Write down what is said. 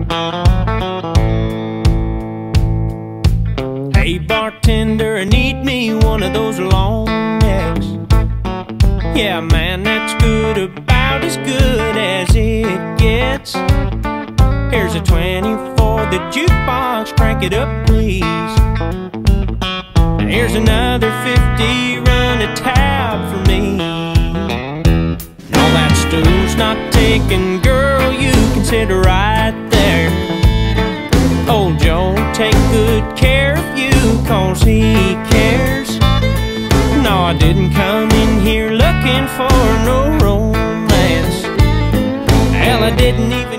Hey bartender, I need me one of those long necks. Yeah man, that's good, about as good as it gets. Here's a 20 for the jukebox, crank it up please. Here's another 50, run a tab for me. All that stool's not taken, girl, you can sit right there. Old Joe, take good care of you, cause he cares. No, I didn't come in here looking for no romance. Hell, I didn't even